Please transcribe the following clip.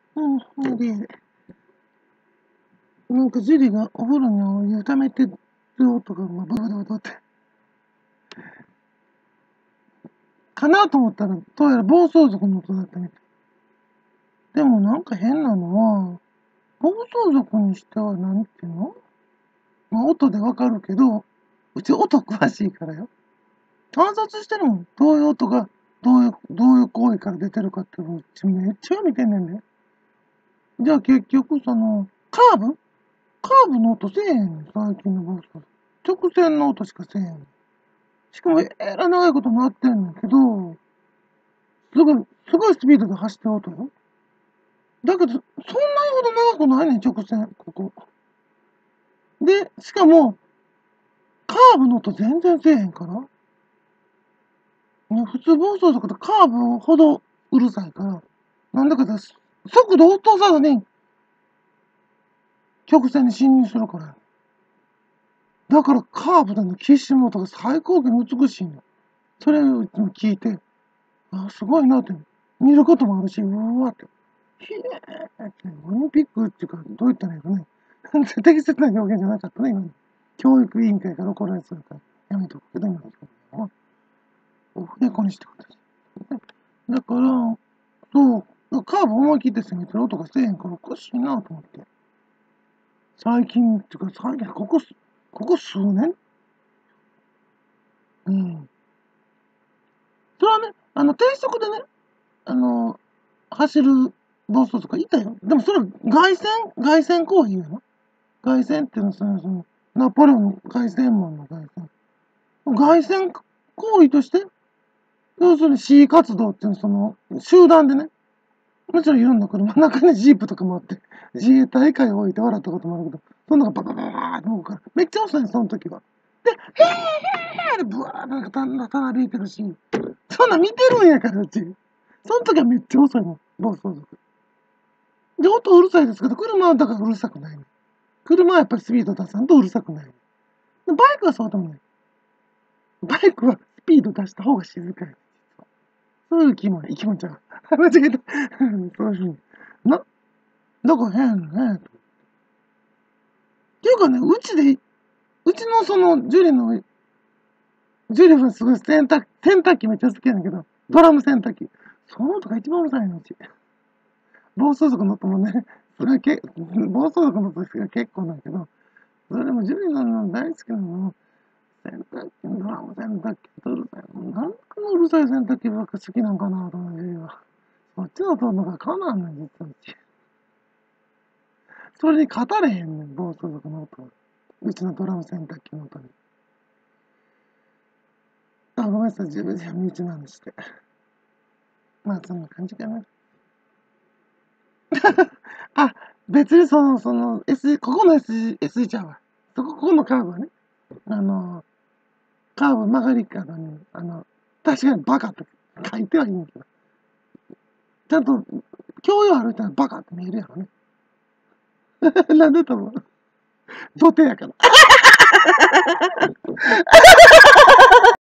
うん、で、なんかジュリがお風呂にお湯溜めてる音が、ブドブドって。かなと思ったら、どうやら暴走族の音だったみたい。でもなんか変なのは、暴走族にしてはなんていうの、まあ、音でわかるけど、うち音詳しいからよ。観察してるもん。どういう音が、どういう行為から出てるかっていうのうちめっちゃ見てんねんね。じゃあ結局カーブの音せえへんねん、最近の暴走族。直線の音しかせえへんねん。しかも長いことなってんねんけど、すごいスピードで走ってる音よ。だけど、そんなにほど長くないねん、直線、ここ。で、しかも、カーブの音全然せえへんから。ね、普通暴走族ってカーブほどうるさいから、なんだかだ、速度落とさずに曲線に進入するから。だからカーブでのキッシュの音が最高級に美しいの。それを聞いて、あ、すごいなって。見ることもあるし、うわって。ひえーって、オリンピックっていうか、どう言ったらいいのね。適切な表現じゃなかったね、今の。教育委員会から怒られそうだから、やめとくけど、今の。オフレコにしてください。だから、そう、カーブ思い切って攻めてる音がせえへんからおかしいなと思って。最近、っていうか最近、ここ数年うん。それはね、低速でね、あの、走る暴走とかいたよ。でもそれは凱旋コーヒーやな。凱旋っていうのはその、ナポレオン凱旋門の凱旋。凱旋行為として、要するに C 活動っていうのはその、集団でね、もちろんいろんな車の中にジープとかもあって、自衛隊会を置いて笑ったこともあるけど、そんなのがババババーって動くから、めっちゃ遅いね、その時は。で、へーってブワーなんかたなびいてるし、そんなん見てるんやから、うち。その時はめっちゃ遅いもん、暴走族。で、音うるさいですけど、車はだからうるさくないね。車はやっぱりスピード出さんとうるさくないね。バイクはそうでもない。バイクはスピード出した方が静かい。そういう生き物ちゃう。間違えた。そういうふうに。だから変ね。っていうかね、うちのその、ジュリのすごい洗濯機めっちゃ好きやねんけど、ドラム洗濯機。その音が一番うるさいの、うち。暴走族の音もね、それは暴走族の音が結構なんだけど、それでもジュリの大好きなの、洗濯機のドラム洗濯機ってうるさい。なんでこのうるさい洗濯機ばっか好きなんかなと思う、ジュリは。そっちの音の方がかなんねん、実はうち。それに語れへんねん、暴走族の音は。うちのドラム洗濯機の音に。あ、ごめんなさい、自分で身内なんでして。まあ、そんな感じかな。あ、別にここの SE ちゃうわ。ここのカーブはね、あの、カーブ曲がり角に、確かにバカって書いてはいいんだけど、ちゃんと、教養歩いたらバカって見えるやろね。なんでと思う土手やから。